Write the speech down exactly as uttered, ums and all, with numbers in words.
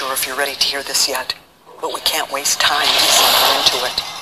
sure if you're ready to hear this yet, but we can't waste time easing into it.